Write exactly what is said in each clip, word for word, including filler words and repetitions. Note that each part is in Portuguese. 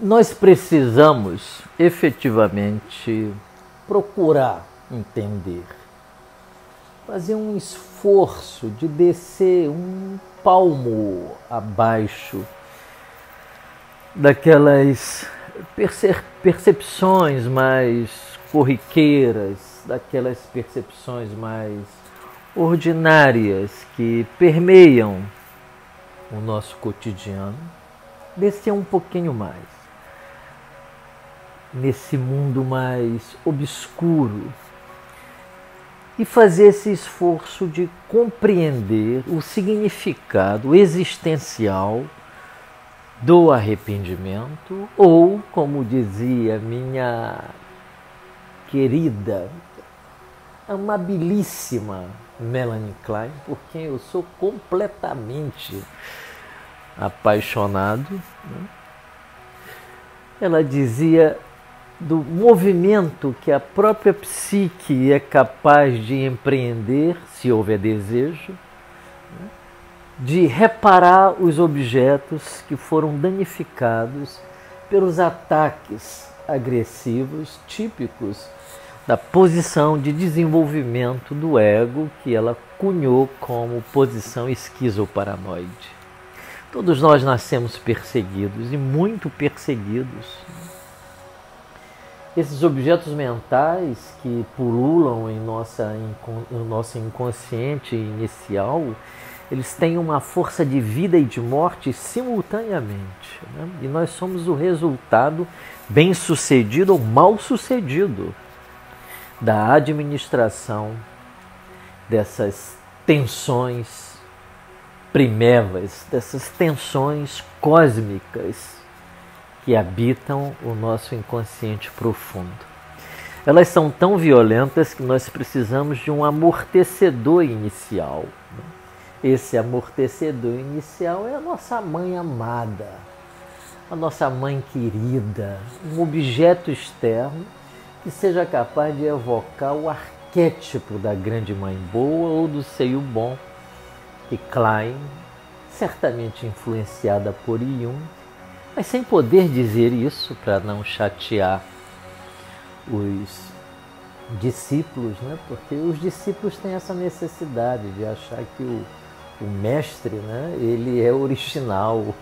nós precisamos efetivamente procurar entender, fazer um esforço de descer um palmo abaixo daquelas percepções mais corriqueiras, daquelas percepções mais ordinárias que permeiam o nosso cotidiano, descer um pouquinho mais, nesse mundo mais obscuro, e fazer esse esforço de compreender o significado existencial do arrependimento, ou, como dizia minha querida, amabilíssima Melanie Klein, por quem eu sou completamente apaixonado, né? Ela dizia do movimento que a própria psique é capaz de empreender, se houver desejo, né? De reparar os objetos que foram danificados pelos ataques agressivos típicos da posição de desenvolvimento do ego que ela cunhou como posição esquizoparanoide. Todos nós nascemos perseguidos, e muito perseguidos. Esses objetos mentais que pululam em nossa, no nosso inconsciente inicial, eles têm uma força de vida e de morte simultaneamente, né? E nós somos o resultado bem-sucedido ou mal-sucedido da administração dessas tensões primevas, dessas tensões cósmicas que habitam o nosso inconsciente profundo. Elas são tão violentas que nós precisamos de um amortecedor inicial. Esse amortecedor inicial é a nossa mãe amada, a nossa mãe querida, um objeto externo que seja capaz de evocar o arquétipo da grande mãe boa ou do seio bom, que Klein, certamente influenciada por Jung, mas sem poder dizer isso para não chatear os discípulos, né? Porque os discípulos têm essa necessidade de achar que o, o mestre, né? Ele é original,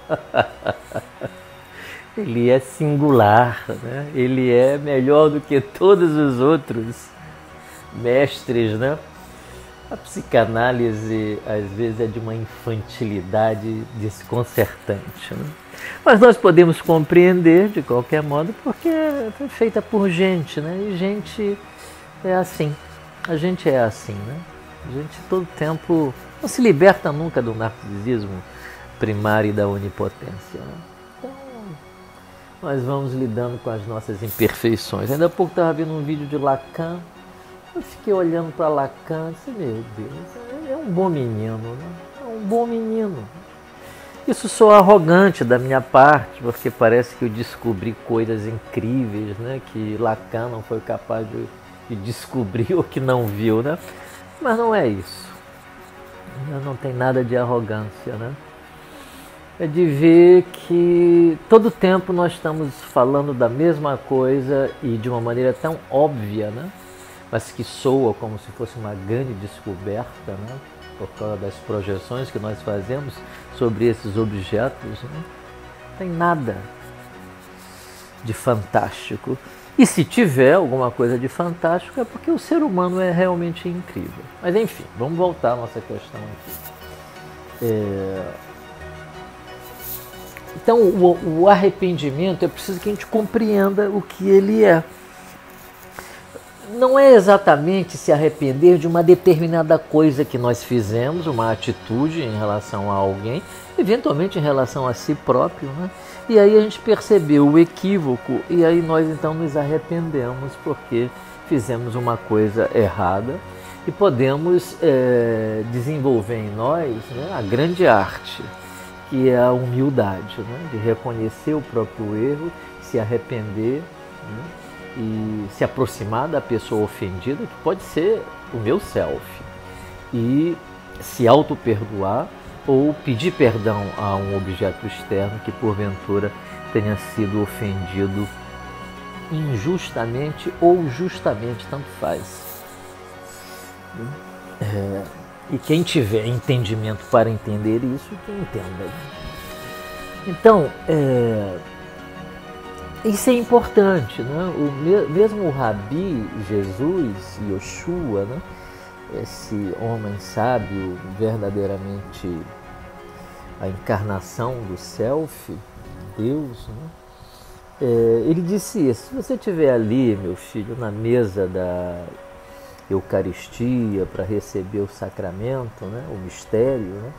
ele é singular, né? Ele é melhor do que todos os outros mestres, né? A psicanálise, às vezes, é de uma infantilidade desconcertante, né? Mas nós podemos compreender, de qualquer modo, porque foi feita por gente, né? E gente é assim. A gente é assim, né? A gente, todo tempo, não se liberta nunca do narcisismo primário e da onipotência, né? Então, nós vamos lidando com as nossas imperfeições. Ainda há pouco estava vendo um vídeo de Lacan. Eu fiquei olhando para Lacan e disse, meu Deus, ele é um bom menino, né? É um bom menino. Isso soa arrogante da minha parte, porque parece que eu descobri coisas incríveis, né? Que Lacan não foi capaz de, de descobrir ou que não viu, né? Mas não é isso. Não tem nada de arrogância, né? É de ver que todo tempo nós estamos falando da mesma coisa e de uma maneira tão óbvia, né? Mas que soa como se fosse uma grande descoberta, né? Por causa das projeções que nós fazemos sobre esses objetos, né? Não tem nada de fantástico. E se tiver alguma coisa de fantástico é porque o ser humano é realmente incrível. Mas enfim, vamos voltar à nossa questão aqui. É... Então o, o arrependimento é preciso que a gente compreenda o que ele é. Não é exatamente se arrepender de uma determinada coisa que nós fizemos, uma atitude em relação a alguém, eventualmente em relação a si próprio, né? E aí a gente percebeu o equívoco e aí nós então nos arrependemos porque fizemos uma coisa errada e podemos é, desenvolver em nós, né, a grande arte, que é a humildade, né? De reconhecer o próprio erro, se arrepender, né? E se aproximar da pessoa ofendida, que pode ser o meu self, e se auto-perdoar ou pedir perdão a um objeto externo que porventura tenha sido ofendido injustamente ou justamente, tanto faz. É, e quem tiver entendimento para entender isso, que entenda. Então, é, isso é importante, né? O, mesmo o Rabi Jesus, Yoshua, né? Esse homem sábio, verdadeiramente a encarnação do Self, Deus, né? É, ele disse isso: se você estiver ali, meu filho, na mesa da Eucaristia para receber o sacramento, né? O mistério, né?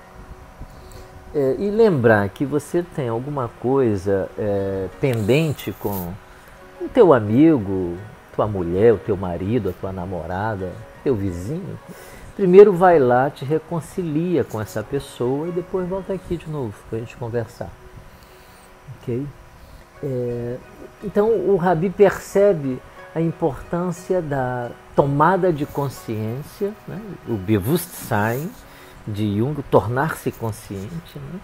É, e lembrar que você tem alguma coisa é, pendente com o teu amigo, tua mulher, o teu marido, a tua namorada, teu vizinho, primeiro vai lá, te reconcilia com essa pessoa e depois volta aqui de novo para a gente conversar. Ok? É, então o Rabi percebe a importância da tomada de consciência, né? O Bewusstsein de Jung, tornar-se consciente, né?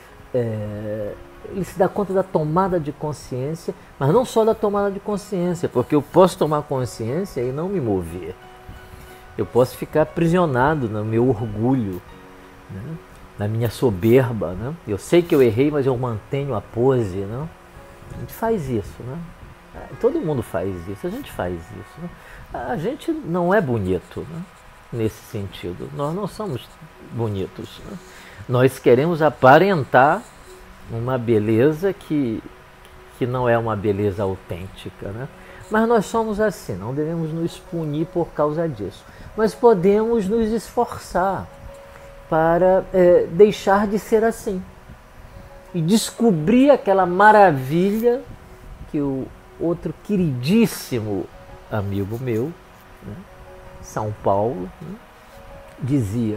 É, ele se dá conta da tomada de consciência, mas não só da tomada de consciência, porque eu posso tomar consciência e não me mover. Eu posso ficar aprisionado no meu orgulho, né? Na minha soberba, né? Eu sei que eu errei, mas eu mantenho a pose, né? A gente faz isso, né? Todo mundo faz isso, a gente faz isso, né? A gente não é bonito, né? Nesse sentido. Nós não somos bonitos, né? Nós queremos aparentar uma beleza que, que não é uma beleza autêntica, né? Mas nós somos assim, não devemos nos punir por causa disso. Mas podemos nos esforçar para é, deixar de ser assim e descobrir aquela maravilha que o outro queridíssimo amigo meu, né, São Paulo, né, dizia: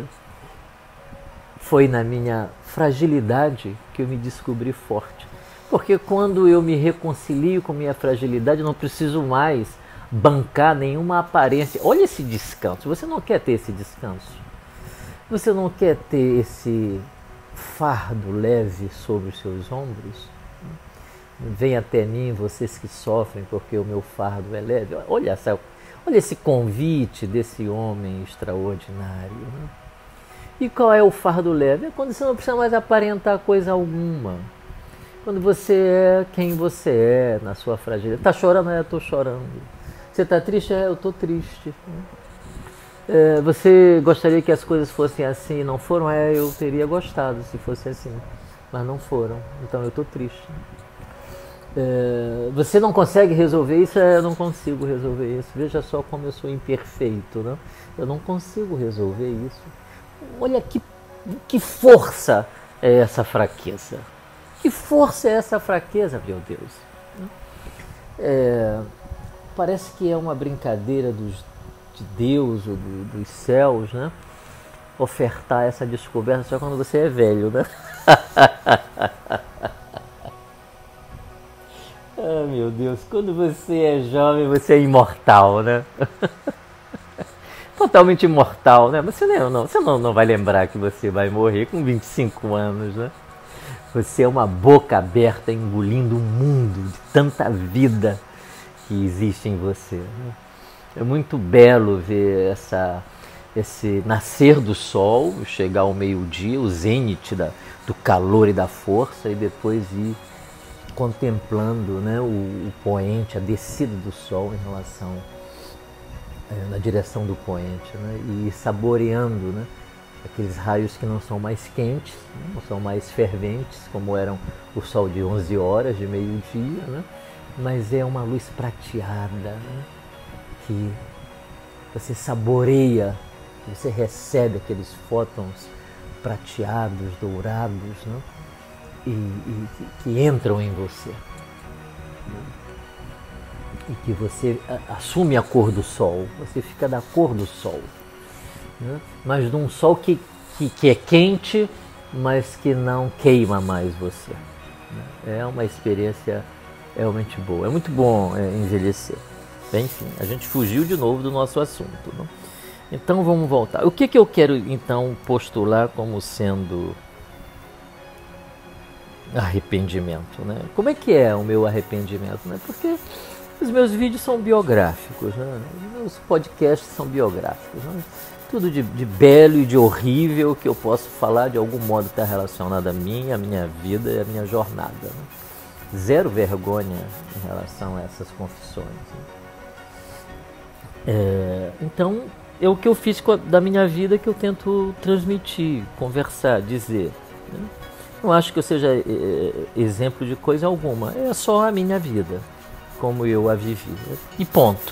foi na minha fragilidade que eu me descobri forte. Porque quando eu me reconcilio com minha fragilidade, eu não preciso mais bancar nenhuma aparência. Olha esse descanso. Você não quer ter esse descanso? Você não quer ter esse fardo leve sobre os seus ombros? Vem até mim, vocês que sofrem, porque o meu fardo é leve. Olha, essa, olha esse convite desse homem extraordinário, né? E qual é o fardo leve? É quando você não precisa mais aparentar coisa alguma. Quando você é quem você é, na sua fragilidade. Está chorando? É, eu estou chorando. Você está triste? É, eu estou triste. É, você gostaria que as coisas fossem assim e não foram? É, eu teria gostado se fosse assim, mas não foram. Então eu estou triste. É, você não consegue resolver isso? É, eu não consigo resolver isso. Veja só como eu sou imperfeito, né? Eu não consigo resolver isso. Olha que, que força é essa fraqueza. Que força é essa fraqueza, meu Deus? É, parece que é uma brincadeira dos, de Deus ou do, dos céus, né? Ofertar essa descoberta só quando você é velho, né? Ah, meu Deus, quando você é jovem, você é imortal, né? Totalmente imortal, né? Você não, não, você não, não vai lembrar que você vai morrer com vinte e cinco anos, né? Você é uma boca aberta engolindo um mundo de tanta vida que existe em você, né? É muito belo ver essa, esse nascer do sol, chegar ao meio-dia, o zênite da, do calor e da força, e depois ir contemplando, né, o, o poente, a descida do sol em relação, é, na direção do poente, né, e saboreando, né, aqueles raios que não são mais quentes, né, não são mais ferventes, como eram o sol de onze horas, de meio-dia, né, mas é uma luz prateada, né, que você saboreia, você recebe aqueles fótons prateados, dourados, né, E, e que entram em você, e que você assume a cor do sol, você fica da cor do sol, né? Mas de um sol que, que, que é quente, mas que não queima mais você, né? É uma experiência realmente boa, é muito bom é, envelhecer. Bem, enfim, a gente fugiu de novo do nosso assunto, né? Então vamos voltar. O que, que eu quero então postular como sendo arrependimento, né? Como é que é o meu arrependimento, né? Porque os meus vídeos são biográficos, né? Os meus podcasts são biográficos, né? Tudo de, de belo e de horrível que eu posso falar de algum modo está relacionado a mim, a minha vida e a minha jornada, né? Zero vergonha em relação a essas confissões, né? É, então, é o que eu fiz da minha vida que eu tento transmitir, conversar, dizer, né? Não acho que eu seja é, exemplo de coisa alguma, é só a minha vida, como eu a vivi, né? E ponto.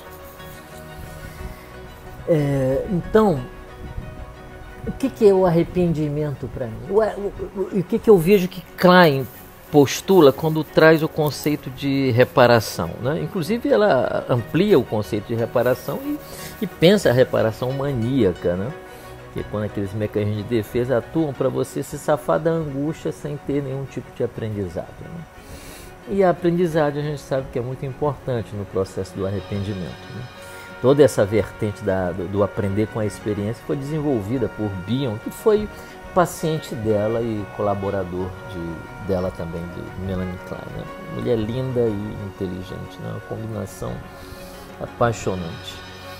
É, então, o que, que é o arrependimento para mim? O, o, o, o que, que eu vejo que Klein postula quando traz o conceito de reparação, né? Inclusive ela amplia o conceito de reparação e, e pensa a reparação maníaca, né? Que é quando aqueles mecanismos de defesa atuam para você se safar da angústia sem ter nenhum tipo de aprendizado, né? E a aprendizagem a gente sabe que é muito importante no processo do arrependimento, né? Toda essa vertente da, do, do aprender com a experiência foi desenvolvida por Bion, que foi paciente dela e colaborador de, dela também, de Melanie Klein, né? Mulher linda e inteligente, né? Uma combinação apaixonante.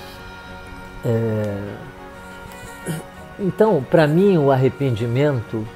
É... Então, para mim, o arrependimento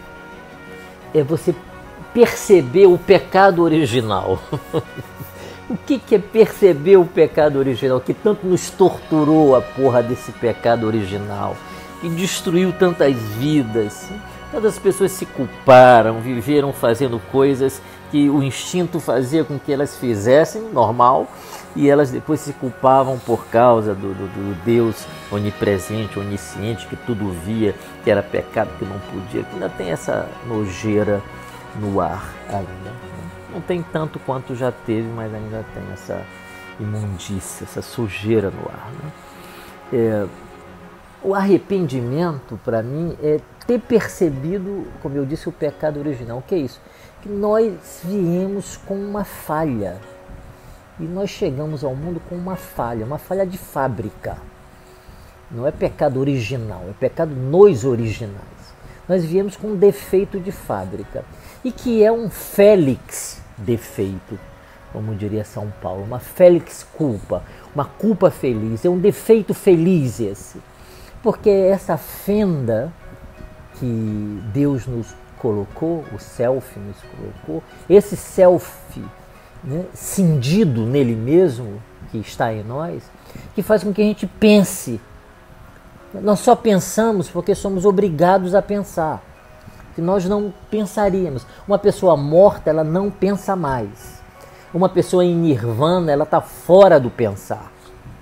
é você perceber o pecado original. O que, que é perceber o pecado original? Que tanto nos torturou a porra desse pecado original, que destruiu tantas vidas. Tantas pessoas se culparam, viveram fazendo coisas que o instinto fazia com que elas fizessem, normal, e elas depois se culpavam por causa do, do, do Deus onipresente, onisciente, que tudo via, que era pecado, que não podia, que ainda tem essa nojeira no ar ainda. Não tem tanto quanto já teve, mas ainda tem essa imundícia, essa sujeira no ar, né? É, o arrependimento, para mim, é ter percebido, como eu disse, o pecado original. O que é isso? Que nós viemos com uma falha. E nós chegamos ao mundo com uma falha, uma falha de fábrica. Não é pecado original, é pecado nos originais. Nós viemos com um defeito de fábrica. E que é um félix defeito, como diria São Paulo, uma félix culpa, uma culpa feliz, é um defeito feliz esse. Porque essa fenda que Deus nos colocou, o self nos colocou, esse self, né, cindido nele mesmo, que está em nós, que faz com que a gente pense. Nós só pensamos porque somos obrigados a pensar. Que nós não pensaríamos. Uma pessoa morta, ela não pensa mais. Uma pessoa em nirvana, ela está fora do pensar.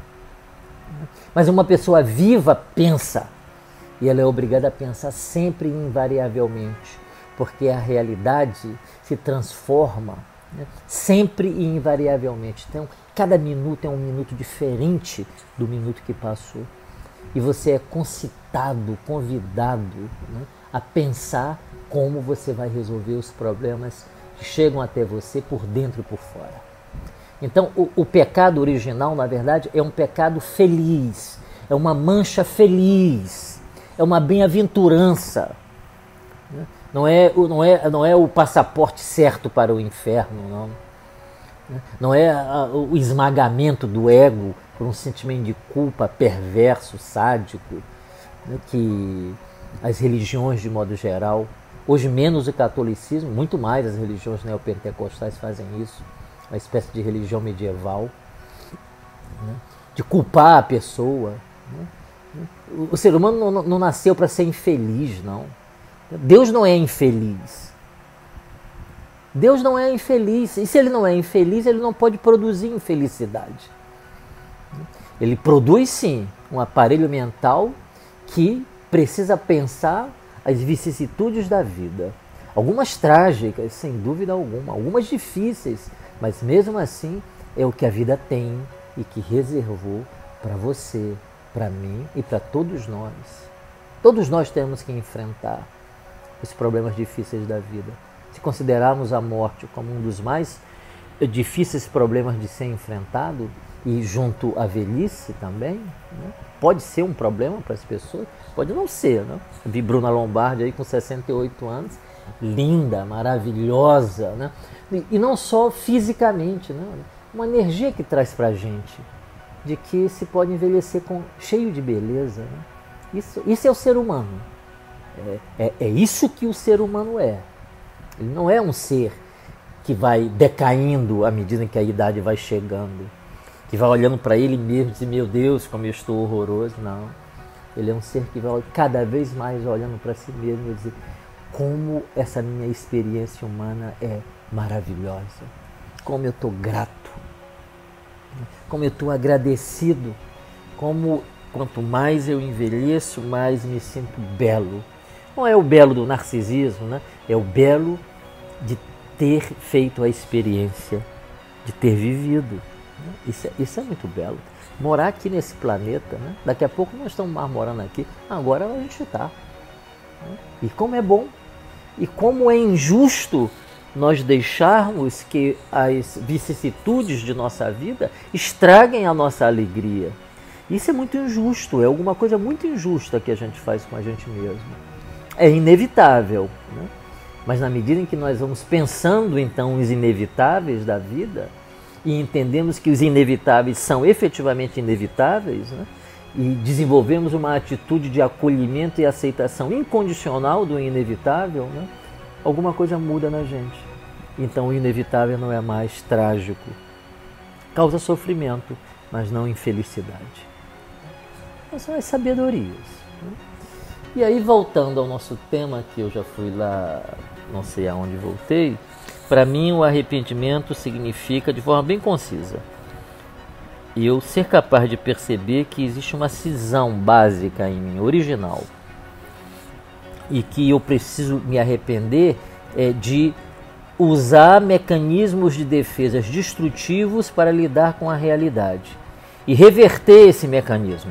Mas uma pessoa viva pensa. E ela é obrigada a pensar sempre e invariavelmente. Porque a realidade se transforma, né, sempre e invariavelmente. Então, cada minuto é um minuto diferente do minuto que passou. E você é concitado, convidado, né, a pensar como você vai resolver os problemas que chegam até você por dentro e por fora. Então, o, o pecado original, na verdade, é um pecado feliz, é uma mancha feliz, é uma bem-aventurança. Não é, não, é, não é o passaporte certo para o inferno, não. Não é a, o esmagamento do ego por um sentimento de culpa perverso, sádico, né, que as religiões, de modo geral, hoje menos o catolicismo, muito mais as religiões neopentecostais fazem isso, uma espécie de religião medieval, né, de culpar a pessoa. Né. O ser humano não, não nasceu para ser infeliz, não. Deus não é infeliz. Deus não é infeliz. E se ele não é infeliz, ele não pode produzir infelicidade. Ele produz, sim, um aparelho mental que precisa pensar as vicissitudes da vida. Algumas trágicas, sem dúvida alguma, algumas difíceis, mas mesmo assim é o que a vida tem e que reservou para você, para mim e para todos nós. Todos nós temos que enfrentar os problemas difíceis da vida. Se considerarmos a morte como um dos mais difíceis problemas de ser enfrentado, e junto à velhice também, né, pode ser um problema para as pessoas, pode não ser, né? Vi Bruna Lombardi aí com sessenta e oito anos, linda, maravilhosa, né? E, e não só fisicamente, né? Uma energia que traz para a gente, de que se pode envelhecer com, cheio de beleza. Né? Isso, isso é o ser humano. É, é, é isso que o ser humano é. Ele não é um ser que vai decaindo à medida que a idade vai chegando, que vai olhando para ele mesmo e diz, meu Deus, como eu estou horroroso. Não. Ele é um ser que vai cada vez mais olhando para si mesmo e dizer, como essa minha experiência humana é maravilhosa, como eu estou grato, como eu estou agradecido, como quanto mais eu envelheço, mais me sinto belo. Não é o belo do narcisismo, né? É o belo de ter feito a experiência, de ter vivido. Isso é, isso é muito belo. Morar aqui nesse planeta, né? Daqui a pouco nós estamos mais morando aqui, agora a gente está. E como é bom, e como é injusto nós deixarmos que as vicissitudes de nossa vida estraguem a nossa alegria. Isso é muito injusto, é alguma coisa muito injusta que a gente faz com a gente mesmo. É inevitável, né? Mas na medida em que nós vamos pensando então os inevitáveis da vida e entendemos que os inevitáveis são efetivamente inevitáveis, né? E desenvolvemos uma atitude de acolhimento e aceitação incondicional do inevitável, né? Alguma coisa muda na gente. Então o inevitável não é mais trágico. Causa sofrimento, mas não infelicidade. Essas são as sabedorias. Né? E aí, voltando ao nosso tema, que eu já fui lá, não sei aonde voltei, para mim o arrependimento significa, de forma bem concisa, eu ser capaz de perceber que existe uma cisão básica em mim, original, e que eu preciso me arrepender é, de usar mecanismos de defesa destrutivos para lidar com a realidade e reverter esse mecanismo.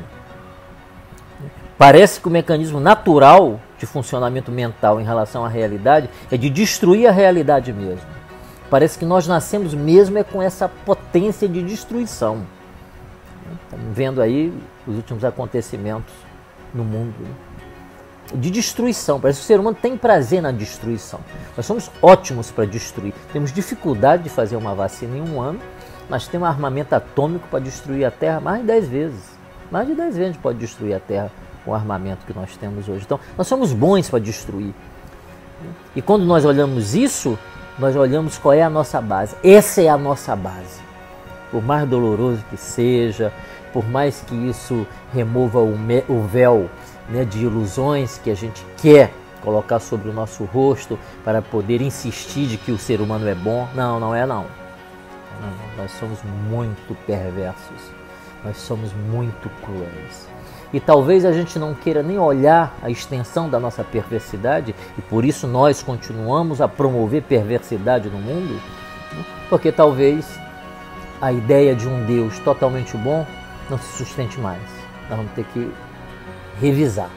Parece que o mecanismo natural de funcionamento mental em relação à realidade é de destruir a realidade mesmo. Parece que nós nascemos mesmo é com essa potência de destruição. Estamos vendo aí os últimos acontecimentos no mundo, né? De destruição. Parece que o ser humano tem prazer na destruição. Nós somos ótimos para destruir. Temos dificuldade de fazer uma vacina em um ano, mas tem um armamento atômico para destruir a Terra mais de dez vezes. Mais de dez vezes a gente pode destruir a Terra com o armamento que nós temos hoje. Então, nós somos bons para destruir. E quando nós olhamos isso, nós olhamos qual é a nossa base. Essa é a nossa base. Por mais doloroso que seja, por mais que isso remova o, me, o véu, né, de ilusões que a gente quer colocar sobre o nosso rosto para poder insistir de que o ser humano é bom. Não, não é não. não, não. Nós somos muito perversos. Nós somos muito cruéis. E talvez a gente não queira nem olhar a extensão da nossa perversidade e por isso nós continuamos a promover perversidade no mundo, porque talvez a ideia de um Deus totalmente bom não se sustente mais. Nós vamos ter que revisar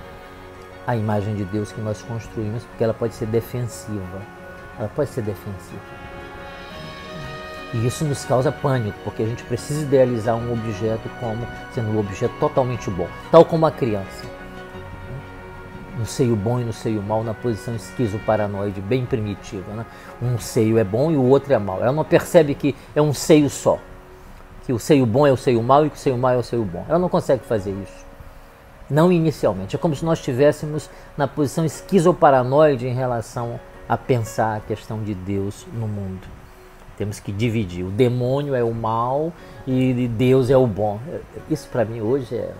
a imagem de Deus que nós construímos, porque ela pode ser defensiva. Ela pode ser defensiva. E isso nos causa pânico, porque a gente precisa idealizar um objeto como sendo um objeto totalmente bom, tal como a criança. No seio bom e no seio mal, na posição esquizoparanoide, bem primitiva. Né? Um seio é bom e o outro é mau. Ela não percebe que é um seio só, que o seio bom é o seio mau e que o seio mau é o seio bom. Ela não consegue fazer isso. Não inicialmente. É como se nós estivéssemos na posição esquizoparanoide em relação a pensar a questão de Deus no mundo. Temos que dividir. O demônio é o mal e Deus é o bom. Isso para mim hoje é...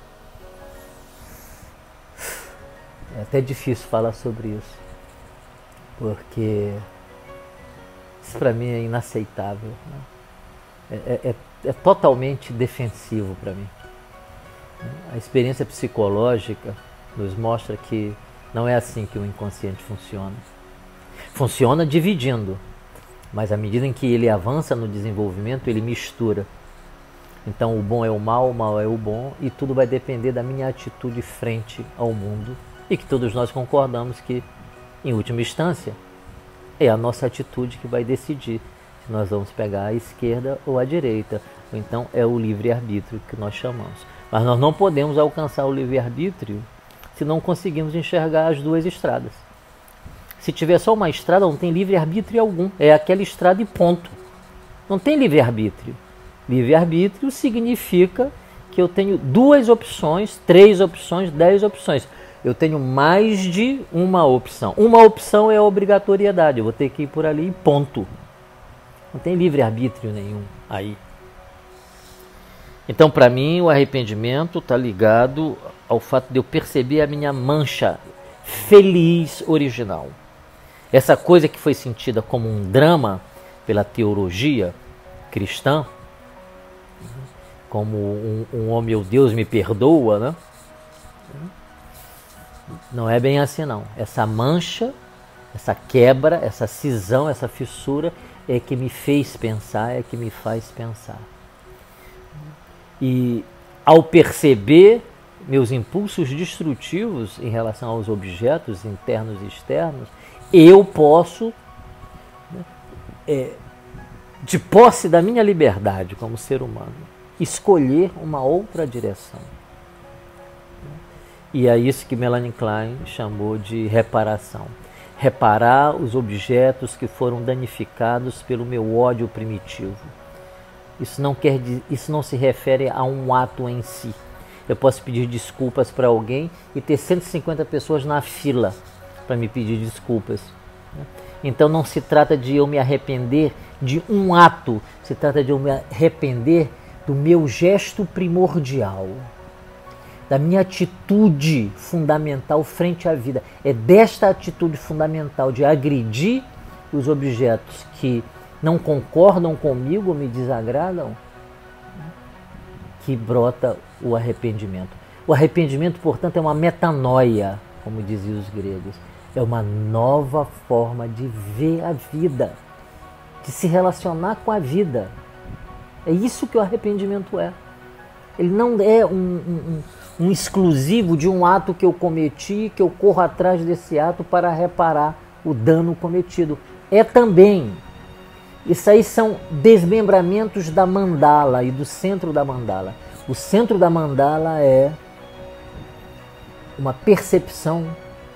É até difícil falar sobre isso. Porque isso para mim é inaceitável. Né? É, é, é totalmente defensivo para mim. A experiência psicológica nos mostra que não é assim que o inconsciente funciona. Funciona dividindo. Mas à medida em que ele avança no desenvolvimento, ele mistura. Então o bom é o mal, o mal é o bom, e tudo vai depender da minha atitude frente ao mundo. E que todos nós concordamos que, em última instância, é a nossa atitude que vai decidir se nós vamos pegar a esquerda ou a direita. Ou então é o livre-arbítrio que nós chamamos. Mas nós não podemos alcançar o livre-arbítrio se não conseguimos enxergar as duas estradas. Se tiver só uma estrada, não tem livre-arbítrio algum. É aquela estrada e ponto. Não tem livre-arbítrio. Livre-arbítrio significa que eu tenho duas opções, três opções, dez opções. Eu tenho mais de uma opção. Uma opção é a obrigatoriedade. Eu vou ter que ir por ali e ponto. Não tem livre-arbítrio nenhum aí. Então, para mim, o arrependimento está ligado ao fato de eu perceber a minha mancha feliz original. Essa coisa que foi sentida como um drama pela teologia cristã, como um, um oh meu Deus me perdoa, né? Não é bem assim não. Essa mancha, essa quebra, essa cisão, essa fissura é que me fez pensar, é que me faz pensar. E ao perceber meus impulsos destrutivos em relação aos objetos internos e externos, eu posso, é, de posse da minha liberdade como ser humano, escolher uma outra direção. E é isso que Melanie Klein chamou de reparação. Reparar os objetos que foram danificados pelo meu ódio primitivo. Isso não quer, isso não se refere a um ato em si. Eu posso pedir desculpas para alguém e ter cento e cinquenta pessoas na fila para me pedir desculpas. Então não se trata de eu me arrepender de um ato, se trata de eu me arrepender do meu gesto primordial, da minha atitude fundamental frente à vida. É desta atitude fundamental de agredir os objetos que não concordam comigo, me desagradam, que brota o arrependimento. O arrependimento, portanto, é uma metanoia, como diziam os gregos. É uma nova forma de ver a vida, de se relacionar com a vida. É isso que o arrependimento é. Ele não é um, um, um exclusivo de um ato que eu cometi, que eu corro atrás desse ato para reparar o dano cometido. É também. Isso aí são desmembramentos da mandala e do centro da mandala. O centro da mandala é uma percepção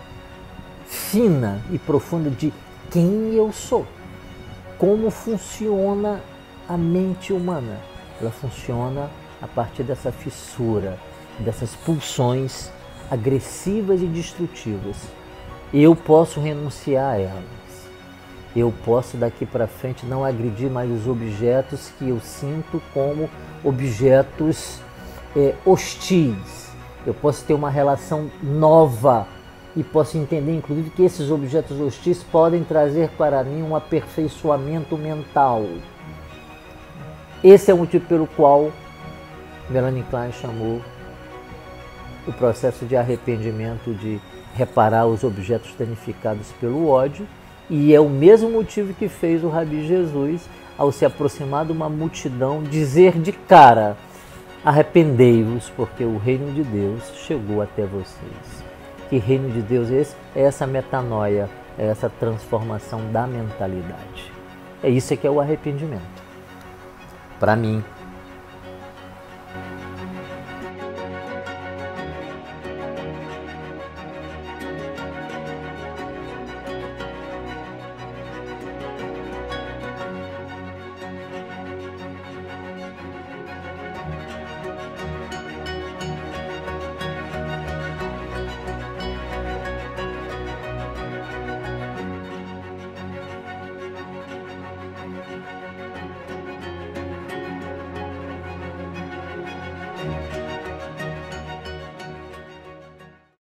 fina e profunda de quem eu sou, como funciona a mente humana. Ela funciona a partir dessa fissura, dessas pulsões agressivas e destrutivas. Eu posso renunciar a elas. Eu posso daqui para frente não agredir mais os objetos que eu sinto como objetos é, hostis. Eu posso ter uma relação nova e posso entender, inclusive, que esses objetos hostis podem trazer para mim um aperfeiçoamento mental. Esse é o motivo pelo qual Melanie Klein chamou o processo de arrependimento de reparar os objetos danificados pelo ódio, e é o mesmo motivo que fez o Rabi Jesus, ao se aproximar de uma multidão, dizer de cara: arrependei-vos, porque o reino de Deus chegou até vocês. Que reino de Deus é esse? É essa metanoia, é essa transformação da mentalidade. É isso que é o arrependimento. Para mim,